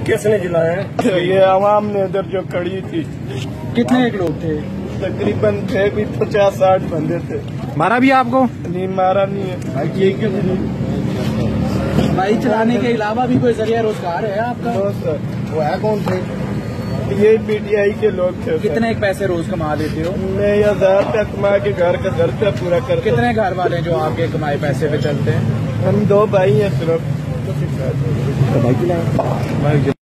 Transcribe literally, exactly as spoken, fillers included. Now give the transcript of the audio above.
किसने जलाया? ये आवाम ने इधर जो खड़ी थी। कितने एक लोग थे? तकरीबन थे भी पचास साठ बंदे थे। मारा भी आपको? नहीं, मारा नहीं है। बाइक चलाने के अलावा भी कोई जरिया रोजगार है आपका? No sir. वो है कौन थे? ये पीटीआई के लोग थे। कितने एक पैसे रोज कमा देते हो? मैं हजार रुपया कमा के घर का खर्चा पूरा कर। कितने घर वाले जो आपके कमाए पैसे पे चलते हैं? हम दो भाई हैं सिर्फ। बाइक चलाया?